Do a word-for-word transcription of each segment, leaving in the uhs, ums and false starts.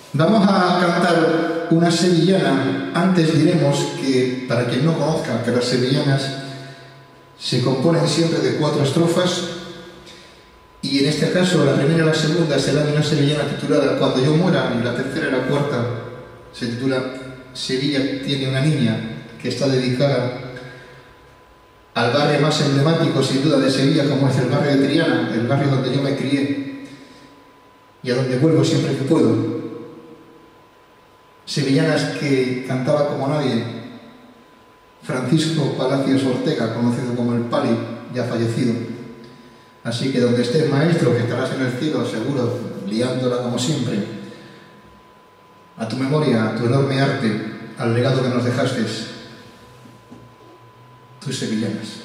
Vamos a cantar una sevillana. Antes diremos que, para quien no conozca, que las sevillanas se componen siempre de cuatro estrofas, y en este caso la primera y la segunda serán de una sevillana titulada Cuando yo muera, y la tercera y la cuarta se titula Sevilla tiene una niña, que está dedicada al barrio más emblemático sin duda de Sevilla, como es el barrio de Triana, el barrio donde yo me crié y a donde vuelvo siempre que puedo. Sevillanas que cantaba como nadie Francisco Palacios Ortega, conocido como el Pali, ya fallecido. Así que donde estés, maestro, que estarás en el cielo seguro, liándola como siempre, a tu memoria, a tu enorme arte, al legado que nos dejaste, tus sevillanas.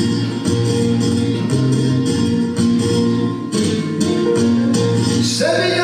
Sevilla.